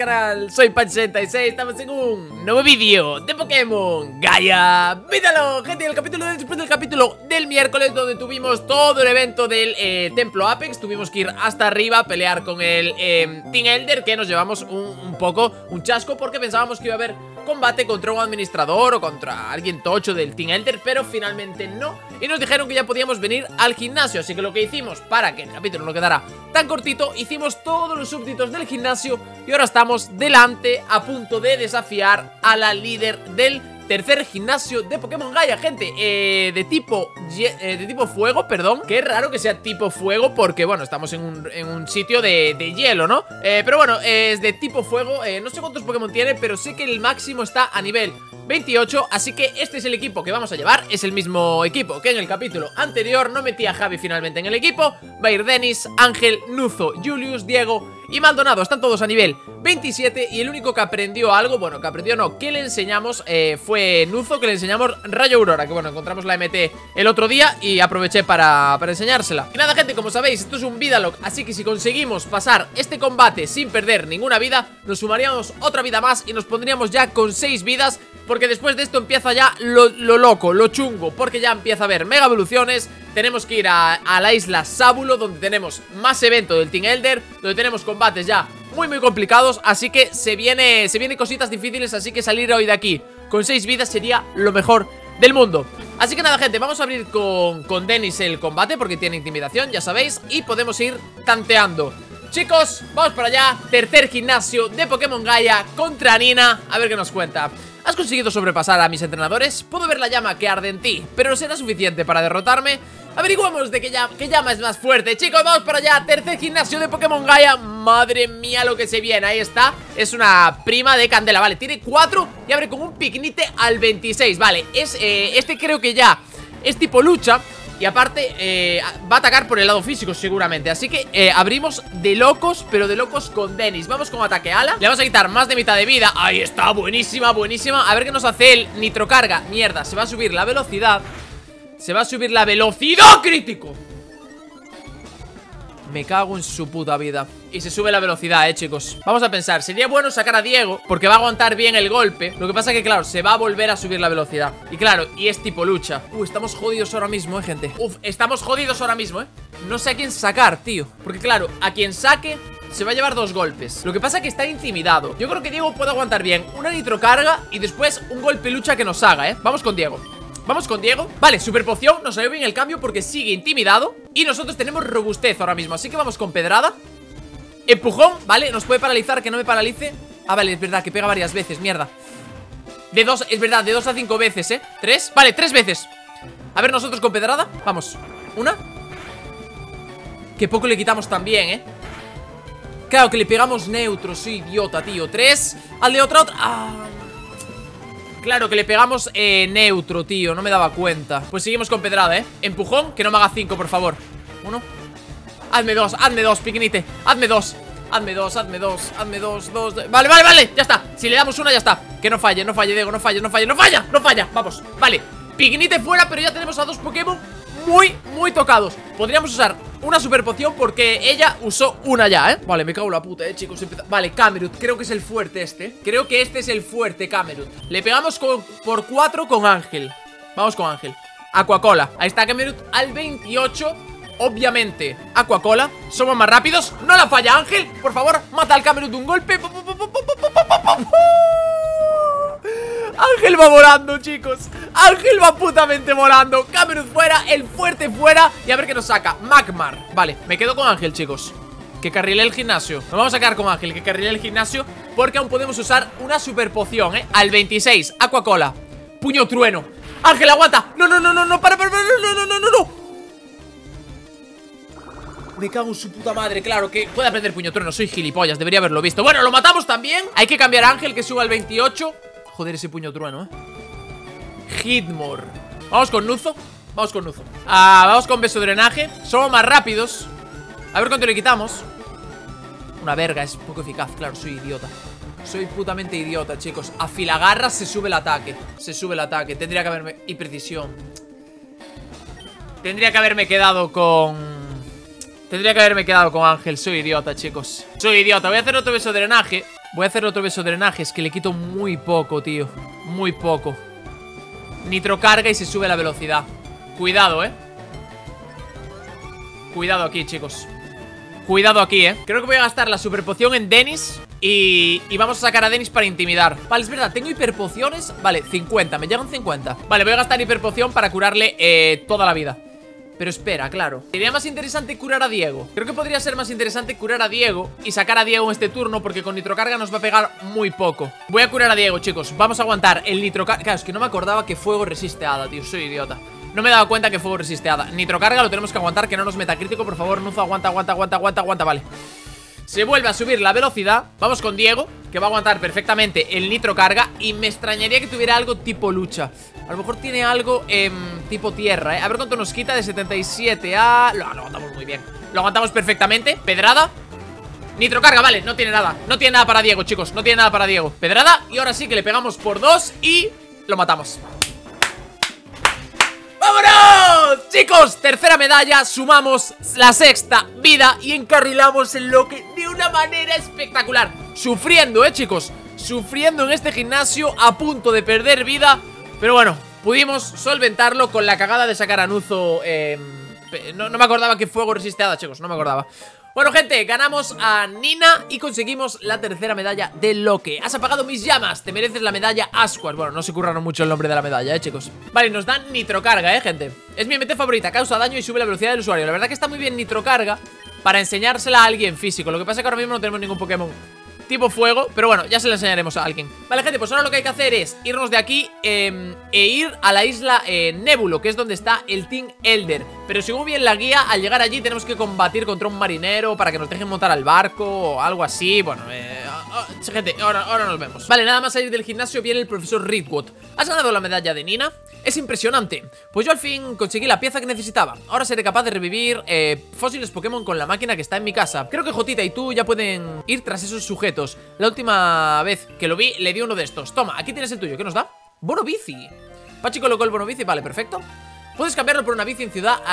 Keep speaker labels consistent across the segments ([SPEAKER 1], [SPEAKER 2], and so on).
[SPEAKER 1] canal, soy Pan66, estamos en un nuevo vídeo de Pokémon Gaia Vídalo. Gente, después del capítulo del miércoles, donde tuvimos todo el evento del Templo Apex. Tuvimos que ir hasta arriba a pelear con el Team Elder, que nos llevamos un chasco, porque pensábamos que iba a haber combate contra un administrador o contra alguien tocho del Team Elder, pero finalmente no. Y nos dijeron que ya podíamos venir al gimnasio, así que lo que hicimos, para que el capítulo no quedara tan cortito, hicimos todos los súbditos del gimnasio y ahora estamos delante, a punto de desafiar a la líder del tercer gimnasio de Pokémon Gaia, gente. De tipo fuego, perdón. Qué raro que sea tipo fuego, porque bueno, estamos en un sitio de hielo, ¿no? Pero bueno, es de tipo fuego. No sé cuántos Pokémon tiene, pero sé que el máximo está a nivel 28, así que este es el equipo que vamos a llevar. Es el mismo equipo que en el capítulo anterior. No metí a Javi finalmente en el equipo. Va a ir Dennis, Ángel, Nuzo, Julius, Diego y Maldonado. Están todos a nivel 27 y el único que aprendió algo, bueno, que aprendió no, que le enseñamos fue Nuzo, que le enseñamos Rayo Aurora, que bueno, encontramos la MT el otro día y aproveché para enseñársela. Y nada, gente, como sabéis, esto es un Vidalog, así que si conseguimos pasar este combate sin perder ninguna vida, nos sumaríamos otra vida más y nos pondríamos ya con 6 vidas. Porque después de esto empieza ya lo loco, lo chungo, porque ya empieza a haber mega evoluciones. Tenemos que ir a la isla Sábulo, donde tenemos más evento del Team Elder, donde tenemos combates ya muy complicados. Así que se vienen cositas difíciles, así que salir hoy de aquí con 6 vidas sería lo mejor del mundo. Así que nada, gente, vamos a abrir con Dennis el combate, porque tiene intimidación, ya sabéis, y podemos ir tanteando. Chicos, vamos para allá. Tercer gimnasio de Pokémon Gaia contra Nina. A ver qué nos cuenta. ¿Has conseguido sobrepasar a mis entrenadores? Puedo ver la llama que arde en ti, pero ¿no será suficiente para derrotarme? Averiguamos de qué llama es más fuerte. Chicos, vamos para allá. Tercer gimnasio de Pokémon Gaia. Madre mía lo que se viene. Ahí está. Es una prima de Candela. Vale, tiene 4 y abre con un Pignite al 26. Vale, este creo que ya es tipo lucha. Y aparte va a atacar por el lado físico seguramente. Así que abrimos de locos, pero de locos con Dennis. Vamos con ataque ala. Le vamos a quitar más de mitad de vida. Ahí está, buenísima, buenísima. A ver qué nos hace el nitrocarga. Mierda, se va a subir la velocidad. Se va a subir la velocidad, crítico. Me cago en su puta vida. Y se sube la velocidad, chicos. Vamos a pensar, sería bueno sacar a Diego, porque va a aguantar bien el golpe. Lo que pasa que, claro, se va a volver a subir la velocidad. Y claro, y es tipo lucha. Estamos jodidos ahora mismo, gente. Estamos jodidos ahora mismo, No sé a quién sacar, tío. Porque claro, a quien saque se va a llevar 2 golpes. Lo que pasa es que está intimidado. Yo creo que Diego puede aguantar bien una nitrocarga y después un golpe lucha que nos haga, Vamos con Diego. Vamos con Diego. Vale, super poción. Nos salió bien el cambio porque sigue intimidado. Y nosotros tenemos robustez ahora mismo. Así que vamos con pedrada. Empujón, vale, nos puede paralizar, que no me paralice. Ah, vale, es verdad, que pega varias veces, mierda. De 2, es verdad, de 2 a 5 veces, 3, vale, 3 veces. A ver, nosotros con pedrada, vamos. Una. Que poco le quitamos también, Claro, que le pegamos neutro, soy idiota, tío. 3, al de otra. Claro, que le pegamos neutro, tío, no me daba cuenta. Pues seguimos con pedrada, Empujón, que no me haga 5, por favor. 1. Hazme 2, Pignite. Hazme 2. Hazme 2. Vale, ya está. Si le damos una, ya está. Que no falle, Diego, no falla. Vamos, vale. Pignite fuera, pero ya tenemos a 2 Pokémon muy tocados. Podríamos usar una super poción porque ella usó una ya, Vale, me cago en la puta, chicos. Vale, Camerut, creo que es el fuerte este. Creo que este es el fuerte, Camerut. Le pegamos por 4 con Ángel. Vamos con Ángel. Aquacola, ahí está Camerut al 28. Obviamente, Aquacola, somos más rápidos. No la falla Ángel, por favor, mata al Camerut de un golpe. Ángel va volando, chicos. Ángel va putamente volando. Camerut fuera, el fuerte fuera. Y a ver qué nos saca, Magmar. Vale, me quedo con Ángel, chicos. Que carrilé el gimnasio. Nos vamos a quedar con Ángel, que carrilé el gimnasio, porque aún podemos usar una super poción, al 26, Aquacola. Puño trueno. Ángel, aguanta. No, para, no. Me cago en su puta madre, claro que puede aprender puño trueno, soy gilipollas, debería haberlo visto. Bueno, lo matamos también. Hay que cambiar a Ángel, que suba al 28. Joder, ese puño trueno, Hitmore. Vamos con Nuzo. Vamos con beso drenaje. Somos más rápidos. A ver cuánto le quitamos. Una verga, es poco eficaz, claro, soy idiota. Soy putamente idiota, chicos. Afilagarras, se sube el ataque. Tendría que haberme... Y precisión. Tendría que haberme quedado con Tendría que haberme quedado con Ángel. Soy idiota, chicos. Soy idiota. Voy a hacer otro beso de drenaje. Voy a hacer otro beso de drenaje. Es que le quito muy poco, tío. Muy poco. Nitro carga y se sube la velocidad. Cuidado, Cuidado aquí, chicos. Cuidado aquí, Creo que voy a gastar la super poción en Dennis. Y vamos a sacar a Dennis para intimidar. Vale, es verdad, tengo hiperpociones. Vale, 50, me llegan 50. Vale, voy a gastar hiperpoción para curarle toda la vida. Pero espera, claro, sería más interesante curar a Diego. Creo que podría ser más interesante curar a Diego y sacar a Diego en este turno, porque con nitrocarga nos va a pegar muy poco. Voy a curar a Diego, chicos. Vamos a aguantar el nitrocarga. Claro, es que no me acordaba que fuego resiste hada, tío. Soy idiota. No me he dado cuenta que fuego resiste hada. Nitrocarga lo tenemos que aguantar, que no nos meta crítico. Por favor, Nuzo, aguanta. Vale. Se vuelve a subir la velocidad. Vamos con Diego, que va a aguantar perfectamente el nitrocarga. Y me extrañaría que tuviera algo tipo lucha. A lo mejor tiene algo tipo tierra, A ver cuánto nos quita de 77 a... Lo aguantamos muy bien. Lo aguantamos perfectamente. Pedrada. Nitrocarga, vale, no tiene nada. No tiene nada para Diego, chicos. No tiene nada para Diego. Pedrada. Y ahora sí que le pegamos por 2 y lo matamos. ¡Vámonos! Chicos, tercera medalla, sumamos la sexta vida y encarrilamos el Loque de una manera espectacular. Sufriendo, chicos. Sufriendo en este gimnasio, a punto de perder vida. Pero bueno, pudimos solventarlo con la cagada de sacar a Nuzo. No me acordaba que fuego resiste hada, chicos, no me acordaba. Bueno, gente, ganamos a Nina y conseguimos la tercera medalla de Loque. Has apagado mis llamas, te mereces la medalla Ascuas. Bueno, no se curraron mucho el nombre de la medalla, chicos. Vale, nos dan nitrocarga, gente. Es mi MT favorita, causa daño y sube la velocidad del usuario. La verdad que está muy bien nitrocarga para enseñársela a alguien físico. Lo que pasa es que ahora mismo no tenemos ningún Pokémon tipo fuego, pero bueno, ya se la enseñaremos a alguien. Vale, gente, pues ahora lo que hay que hacer es irnos de aquí e ir a la isla Nébulo, que es donde está el Team Elder. Pero según bien la guía, al llegar allí tenemos que combatir contra un marinero para que nos dejen montar al barco o algo así. Bueno, gente, ahora nos vemos. Vale, nada más salir del gimnasio viene el profesor Ridwood. ¿Has ganado la medalla de Nina? Es impresionante. Pues yo al fin conseguí la pieza que necesitaba. Ahora seré capaz de revivir fósiles Pokémon con la máquina que está en mi casa. Creo que Jotita y tú ya pueden ir tras esos sujetos. La última vez que lo vi, le di uno de estos. Toma, aquí tienes el tuyo. ¿Qué nos da? Bono bici. Pachi colocó el bono bici, vale, perfecto. Puedes cambiarlo por una bici en ciudad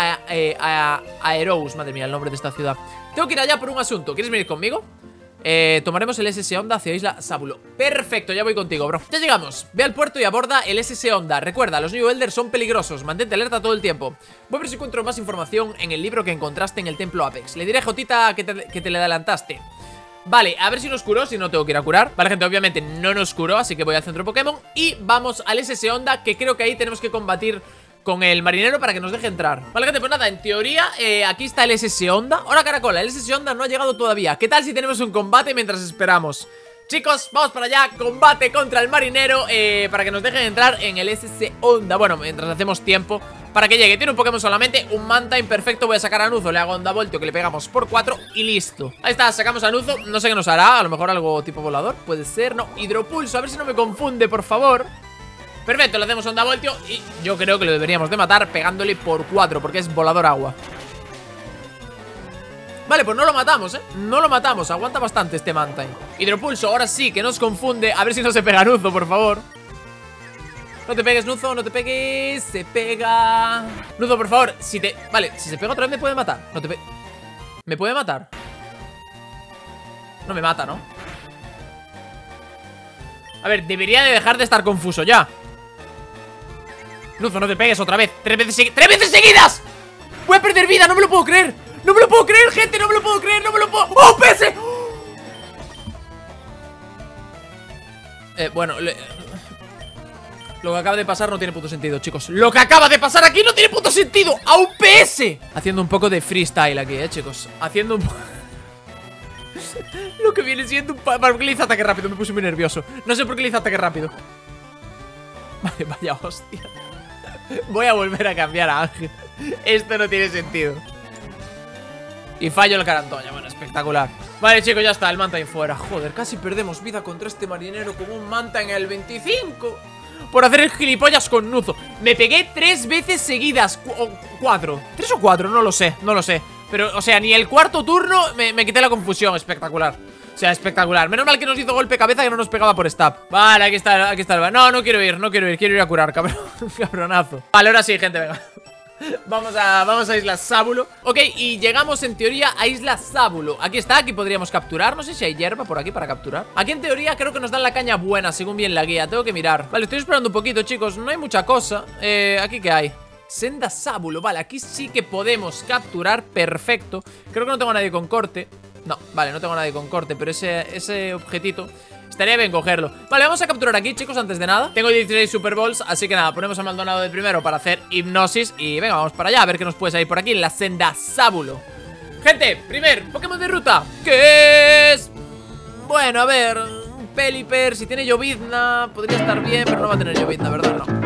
[SPEAKER 1] Aerous. Madre mía, el nombre de esta ciudad. Tengo que ir allá por un asunto. ¿Quieres venir conmigo? Tomaremos el SS Honda hacia Isla Sábulo. Perfecto, ya voy contigo, bro. Ya llegamos, ve al puerto y aborda el SS Honda. Recuerda, los New Elders son peligrosos, mantente alerta todo el tiempo. Voy a ver si encuentro más información en el libro que encontraste en el templo Apex. Le diré a Jotita que te le adelantaste. Vale, a ver si nos curó, si no tengo que ir a curar. Vale, gente, obviamente no nos curó, así que voy al centro Pokémon y vamos al SS Honda, que creo que ahí tenemos que combatir con el marinero para que nos deje entrar. Vale, gente, pues nada, en teoría aquí está el SS Honda. Hola, Caracola, el SS Honda no ha llegado todavía. ¿Qué tal si tenemos un combate mientras esperamos? Chicos, vamos para allá, combate contra el marinero para que nos dejen entrar en el SS Honda. Bueno, mientras hacemos tiempo para que llegue. Tiene un Pokémon solamente, un Manta imperfecto. Voy a sacar a Nuzo, le hago Onda Voltio que le pegamos por 4 y listo. Ahí está, sacamos a Nuzo, no sé qué nos hará. A lo mejor algo tipo volador, puede ser. No, hidropulso, a ver si no me confunde, por favor. Perfecto, le hacemos Onda Voltio y yo creo que lo deberíamos de matar pegándole por 4, porque es volador agua. Vale, pues no lo matamos, no lo matamos, aguanta bastante este Mantine. Hidropulso, ahora sí, que nos confunde. A ver si no se pega Nuzo, por favor. No te pegues, Nuzo, no te pegues. Se pega. Nuzo, por favor, si te... Vale, si se pega otra vez me puede matar. No te ¿Me puede matar? No me mata, ¿no? A ver, debería de dejar de estar confuso ya. Nuzo, no te pegues otra vez. ¡Tres veces seguidas! Voy a perder vida, no me lo puedo creer. No me lo puedo creer, gente, no me lo puedo creer. No me lo puedo... ¡Oh, PS! Bueno, lo que acaba de pasar no tiene puto sentido, chicos. Lo que acaba de pasar aquí no tiene puto sentido. ¡A un PS! Haciendo un poco de freestyle aquí, chicos. Haciendo un... Lo que viene siendo un... ¿Por qué le hice ataque rápido? Me puse muy nervioso. No sé por qué le hice ataque rápido. Vale, vaya hostia. Voy a volver a cambiar a Ángel. Esto no tiene sentido. Y fallo el Carantoña, bueno, espectacular. Vale, chicos, ya está, el Mantine fuera. Joder, casi perdemos vida contra este marinero con un Mantine en el 25 por hacer el gilipollas con Nuzo. Me pegué 3 veces seguidas. 4, 3 o 4, no lo sé, no lo sé. Pero, o sea, ni el cuarto turno me quité la confusión, espectacular. O sea, espectacular. Menos mal que nos hizo golpe cabeza que no nos pegaba por stab. Vale, aquí está el... No, no quiero ir, quiero ir a curar, cabrón. Cabronazo. Vale, ahora sí, gente, venga. Vamos a Isla Sábulo. Ok, y llegamos en teoría a Isla Sábulo. Aquí está, aquí podríamos capturar. No sé si hay hierba por aquí para capturar. Aquí en teoría creo que nos dan la caña buena, según bien la guía. Tengo que mirar. Vale, estoy esperando un poquito, chicos. No hay mucha cosa. ¿Aquí qué hay? Senda Sábulo. Vale, aquí sí que podemos capturar. Perfecto. Creo que no tengo a nadie con corte. No, vale, no tengo a nadie con corte. Pero ese objetito estaría bien cogerlo. Vale, vamos a capturar aquí, chicos, antes de nada. Tengo 16 Super Bowls, así que nada, ponemos a Maldonado de primero para hacer hipnosis. Y venga, vamos para allá, a ver qué nos puede salir por aquí en la Senda Sábulo. Gente, primer Pokémon de ruta, ¿qué es? Bueno, a ver, un Pelipper. Si tiene llovizna, podría estar bien, pero no va a tener llovizna, ¿verdad? No.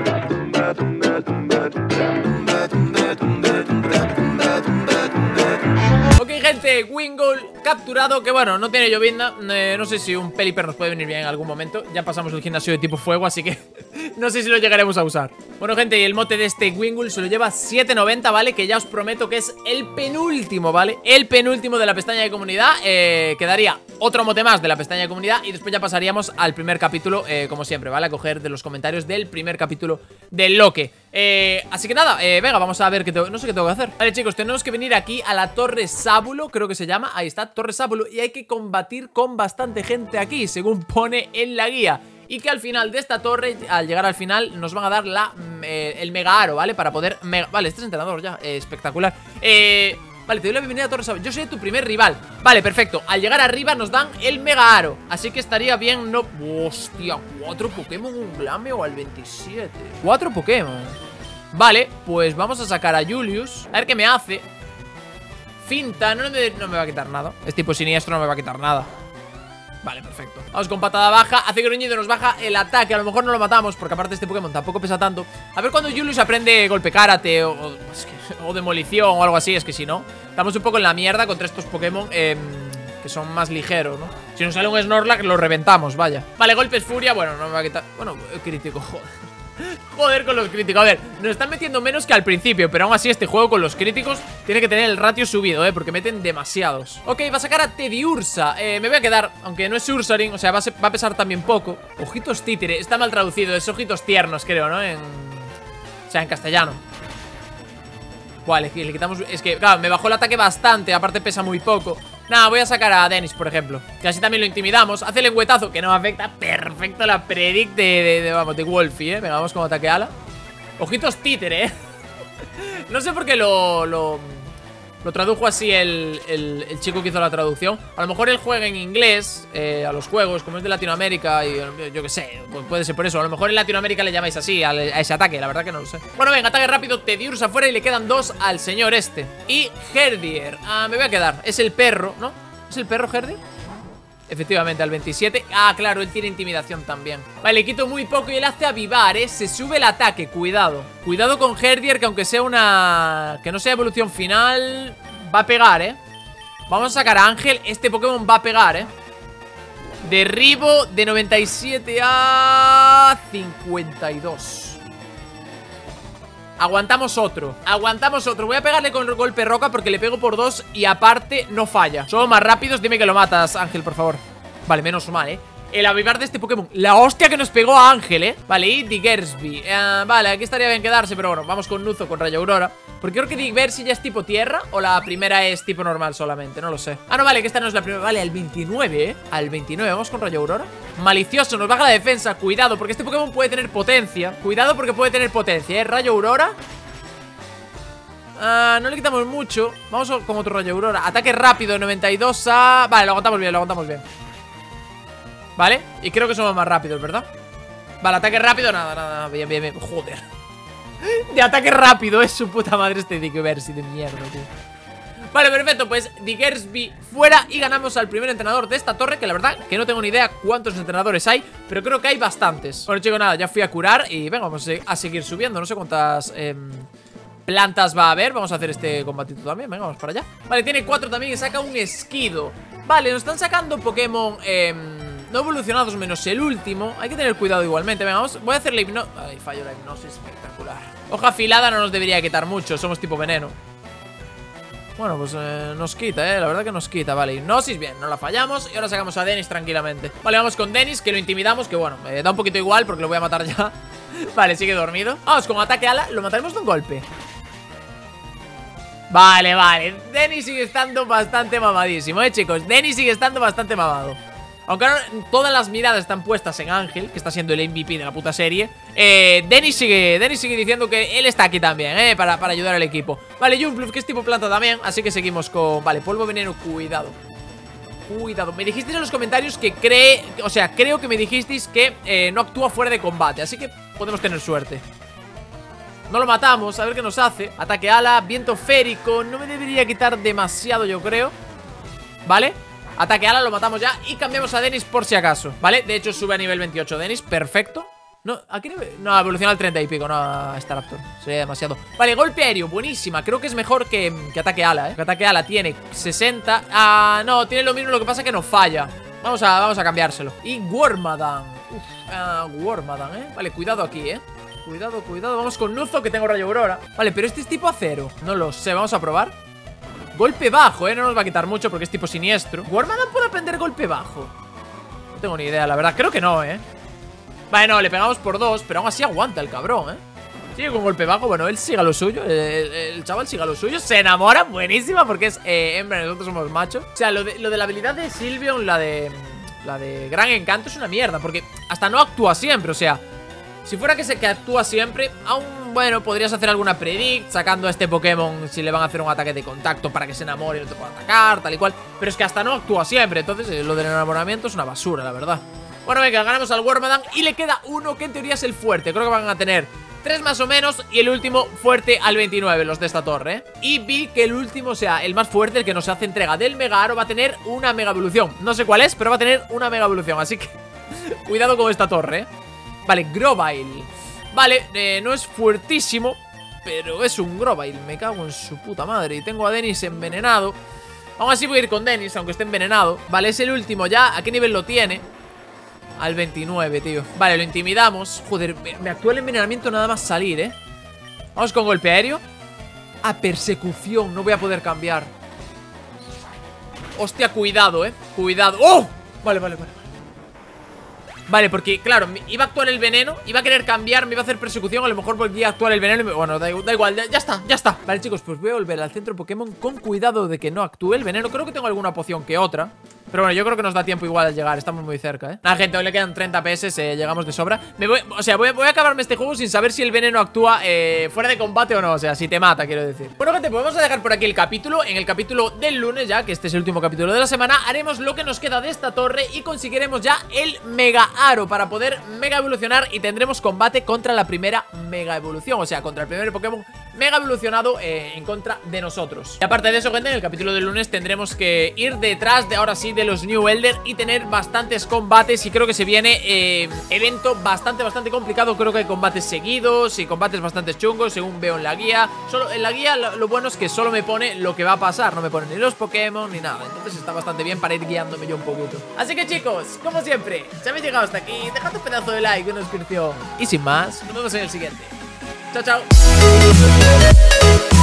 [SPEAKER 1] Ok, gente, Wingull capturado. Que bueno, no tiene llovizna. No sé si un Pelipper nos puede venir bien en algún momento. Ya pasamos el gimnasio de tipo fuego, así que no sé si lo llegaremos a usar. Bueno, gente, y el mote de este Wingull se lo lleva 790, ¿vale? Que ya os prometo que es el penúltimo, ¿vale? El penúltimo de la pestaña de comunidad. Quedaría otro mote más de la pestaña de comunidad. Y después ya pasaríamos al primer capítulo, como siempre, ¿vale? A coger de los comentarios del primer capítulo del Loque. Así que nada, venga, vamos a ver no sé qué tengo que hacer. Vale, chicos, tenemos que venir aquí a la Torre Sábulo, creo que se llama. Ahí está, Torre Sábulo. Y hay que combatir con bastante gente aquí, según pone en la guía. Y que al final de esta torre, al llegar al final, nos van a dar el Mega Aro, ¿vale? Para poder... Vale, este es entrenador ya, espectacular. Vale, te doy la bienvenida a Torre Sábulo. Yo soy tu primer rival. Vale, perfecto. Al llegar arriba nos dan el Mega Aro. Así que estaría bien no... Hostia, 4 Pokémon, un Glameo al 27. 4 Pokémon. Vale, pues vamos a sacar a Julius. A ver qué me hace. Finta, no me va a quitar nada. Es tipo siniestro, no me va a quitar nada. Vale, perfecto. Vamos con patada baja. Hace gruñido, nos baja el ataque. A lo mejor no lo matamos, porque aparte este Pokémon tampoco pesa tanto. A ver cuando Julius aprende golpe karate o demolición o algo así. Es que si no, estamos un poco en la mierda contra estos Pokémon que son más ligeros, ¿no? Si nos sale un Snorlax, lo reventamos, vaya. Vale, golpes furia, bueno, no me va a quitar. Bueno, crítico, joder. Joder con los críticos. A ver, nos están metiendo menos que al principio, pero aún así este juego con los críticos tiene que tener el ratio subido, porque meten demasiados. Ok, va a sacar a Teddiursa. Me voy a quedar, aunque no es Ursaring, o sea, va a pesar también poco. Ojitos títere, está mal traducido, es ojitos tiernos, creo, ¿no? O sea, en castellano. Vale, le quitamos... Es que, claro, me bajó el ataque bastante, aparte pesa muy poco. Nada, voy a sacar a Dennis, por ejemplo, que así también lo intimidamos. Hace el lengüetazo, que no me afecta. Perfecto la predict de Wolfie, Venga, vamos con ataque ala. Ojitos títere, No sé por qué lo tradujo así el chico que hizo la traducción. A lo mejor él juega en inglés a los juegos, como es de Latinoamérica. Y yo qué sé, puede ser por eso. A lo mejor en Latinoamérica le llamáis así a ese ataque, la verdad que no lo sé. Bueno, venga, ataque rápido, Teddiursa afuera. Y le quedan 2 al señor este. Y Herdier, me voy a quedar. Es el perro, ¿no? ¿Es el perro Herdier? Efectivamente, al 27. Ah, claro, él tiene intimidación también. Vale, le quito muy poco y él hace avivar, Se sube el ataque, cuidado. Cuidado con Herdier, que aunque sea que no sea evolución final, va a pegar, Vamos a sacar a Ángel. Este Pokémon va a pegar, Derribo de 97 a 52. Aguantamos otro. Voy a pegarle con golpe roca porque le pego por 2 y aparte no falla. Somos más rápidos. Dime que lo matas, Ángel, por favor. Vale, menos mal, El avivar de este Pokémon. La hostia que nos pegó a Ángel, Vale, y Diggersby. Vale, aquí estaría bien quedarse, pero bueno, vamos con Nuzo, con Rayo Aurora. Porque creo que Diggersby ya es tipo tierra o la primera es tipo normal solamente, no lo sé. Ah, no, vale, que esta no es la primera. Vale, al 29, Al 29, vamos con Rayo Aurora. Malicioso, nos baja la defensa. Cuidado, porque este Pokémon puede tener potencia. Cuidado porque puede tener potencia, Rayo Aurora. No le quitamos mucho. Vamos con otro Rayo Aurora. Ataque rápido, 92 a... Vale, lo aguantamos bien, Vale, y creo que somos más rápidos, ¿verdad? Vale, ataque rápido, nada, bien. Joder. De ataque rápido, es su puta madre este Diggersby de mierda, tío. Vale, perfecto, pues Diggersby fuera y ganamos al primer entrenador de esta torre. Que la verdad que no tengo ni idea cuántos entrenadores hay, pero creo que hay bastantes. Bueno, chicos, nada, ya fui a curar y venga, vamos a seguir subiendo. No sé cuántas plantas va a haber. Vamos a hacer este combatito también, venga, vamos para allá. Vale, tiene 4 también y saca un Esquido. Vale, nos están sacando Pokémon no evolucionados menos el último. Hay que tener cuidado igualmente. Venga, voy a hacer la hipnosis. Ay, fallo la hipnosis, espectacular. Hoja afilada no nos debería quitar mucho, somos tipo veneno. Bueno, pues nos quita, la verdad que nos quita. Vale, hipnosis, bien, no la fallamos. Y ahora sacamos a Dennis tranquilamente. Vale, vamos con Dennis, que lo intimidamos. Que bueno, da un poquito igual porque lo voy a matar ya. Vale, sigue dormido. Vamos con ataque ala, lo mataremos de un golpe. Vale, vale. Denny sigue estando bastante mamadísimo, chicos. Denny sigue estando bastante mamado. Aunque ahora todas las miradas están puestas en Ángel, que está siendo el MVP de la puta serie. Denny sigue diciendo que él está aquí también, para ayudar al equipo. Vale, Jumpluff, que es tipo planta también. Así que seguimos con... Vale, polvo veneno, cuidado. Cuidado, me dijisteis en los comentarios que creo que me dijisteis que no actúa fuera de combate. Así que podemos tener suerte. No lo matamos, a ver qué nos hace. Ataque ala, viento férico. No me debería quitar demasiado, yo creo. Vale, ataque ala, lo matamos ya. Y cambiamos a Dennis por si acaso. Vale, de hecho sube a nivel 28 Dennis, perfecto. No, aquí no, evoluciona al 30 y pico. No, Staraptor, sería demasiado. Vale, golpe aéreo, buenísima. Creo que es mejor que ataque ala, que ataque ala tiene 60. Ah, no, tiene lo mismo, lo que pasa es que no falla. Vamos a cambiárselo. Y Wormadam. Wormadam, Vale, cuidado aquí, Cuidado, cuidado, vamos con Nuzo, que tengo rayo aurora. Vale, pero este es tipo acero. No lo sé, vamos a probar. Golpe bajo, no nos va a quitar mucho porque es tipo siniestro. ¿Wormadam puede aprender golpe bajo? No tengo ni idea, la verdad, creo que no, Vale, no, le pegamos por 2, pero aún así aguanta el cabrón, Sigue con golpe bajo, bueno, él siga lo suyo. El chaval siga lo suyo, se enamora, buenísima, porque es hembra, nosotros somos machos. O sea, lo de la habilidad de Sylveon, la de Gran Encanto, es una mierda, porque hasta no actúa siempre, o sea, si fuera que actúa siempre, aún, bueno, podrías hacer alguna predict sacando a este Pokémon si le van a hacer un ataque de contacto para que se enamore y no te pueda atacar, tal y cual. Pero es que hasta no actúa siempre, entonces lo del enamoramiento es una basura, la verdad. Bueno, venga, ganamos al Wormadam y le queda uno que en teoría es el fuerte. Creo que van a tener 3 más o menos y el último fuerte al 29, los de esta torre, Y vi que el último, o sea, el más fuerte, el que nos hace entrega del Mega Aro, va a tener una Mega Evolución. No sé cuál es, pero va a tener una Mega Evolución, así que cuidado con esta torre, Vale, Grovyle. Vale, no es fuertísimo, pero es un Grovyle, me cago en su puta madre. Y tengo a Dennis envenenado. Aún así voy a ir con Dennis, aunque esté envenenado. Vale, es el último ya, ¿a qué nivel lo tiene? Al 29, tío. Vale, lo intimidamos. Joder, me actúa el envenenamiento nada más salir, Vamos con golpe aéreo. A persecución, no voy a poder cambiar. Hostia, cuidado, cuidado. ¡Oh! Vale. Vale, porque, claro, iba a actuar el veneno, iba a querer cambiar, me iba a hacer persecución. A lo mejor volvía a actuar el veneno y bueno, da igual, ya está. Vale, chicos, pues voy a volver al centro Pokémon con cuidado de que no actúe el veneno. Creo que tengo alguna poción que otra, pero bueno, yo creo que nos da tiempo igual al llegar. Estamos muy cerca, Nada, gente, hoy le quedan 30 PS, llegamos de sobra. Voy a acabarme este juego sin saber si el veneno actúa fuera de combate o no. O sea, si te mata, quiero decir. Bueno, gente, pues vamos a dejar por aquí el capítulo. En el capítulo del lunes ya, que este es el último capítulo de la semana, haremos lo que nos queda de esta torre y conseguiremos ya el Mega Aro para poder Mega Evolucionar. Y tendremos combate contra la primera Mega Evolución, o sea, contra el primer Pokémon Mega Evolucionado en contra de nosotros. Y aparte de eso, gente, en el capítulo del lunes tendremos que ir detrás de, ahora sí, de los New Elder y tener bastantes combates. Y creo que se viene evento bastante complicado. Creo que hay combates seguidos y combates bastante chungos, según veo en la guía. Solo en la guía lo bueno es que solo me pone lo que va a pasar, no me pone ni los Pokémon ni nada. Entonces está bastante bien para ir guiándome yo un poquito. Así que, chicos, como siempre, si habéis llegado hasta aquí, dejad un pedazo de like, una suscripción. Y sin más, nos vemos en el siguiente. Chao, chao.